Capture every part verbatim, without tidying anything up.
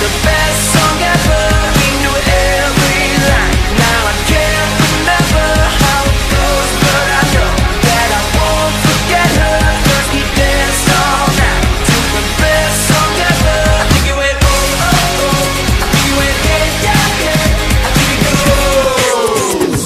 the best song ever. We knew every line. Now I can't remember how it goes, but I know that I won't forget her, 'cause we danced all night to the best song ever. I think it went oh oh oh, I think it went yeah yeah yeah, I think it goes.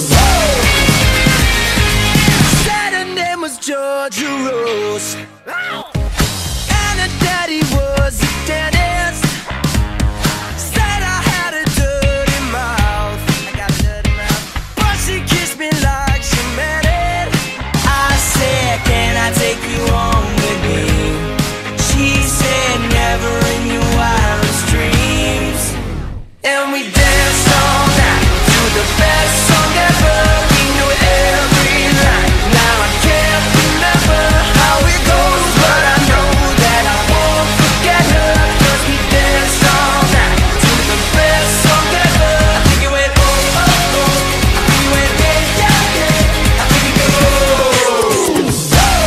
Said her name was Georgia Rose, and her daddy was a dentist. Said I had a dirty mouth, I got a dirty mouth, but she kissed me like she meant it. I said, can I take you home with me? She said, never in your wildest dreams. And we danced all night to the best song ever. We knew every line. Now I can't remember how it goes, but I know that I won't forget her, 'cause we danced all night to the best song ever. I think it went oh oh oh, I think it went yeah yeah yeah, I think it goes.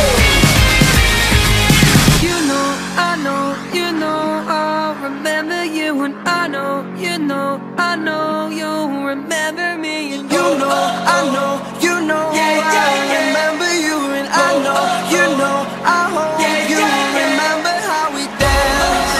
You know, I know, you know, I'll remember you, and I know, you know, I know you'll remember me, and you know, I know, you know, I remember you, and I know, you know, I hope you remember how we danced,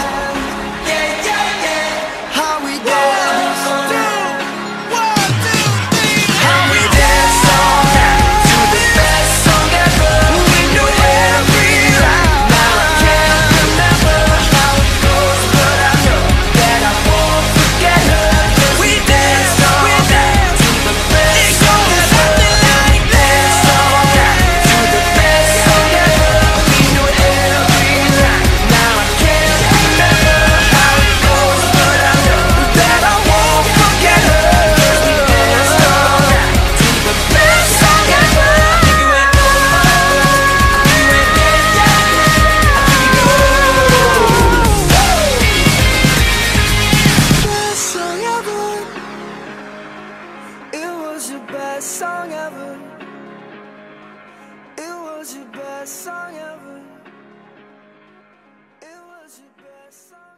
how we danced, one, two, three, how we danced all night to the best song ever. We knew every line. Now I can't remember how it goes, but I know that I won't forget her, 'cause we danced all night to the best song ever. We danced all night to the best song ever. We knew every line. Now I can't remember how it goes, but I know that I won't forget her, 'cause we danced all night to the best song ever. I think it went oh oh oh, I think it went yeah yeah yeah, I think it goes. Best song ever. It was your best song ever. It was your best song ever. It was your best song.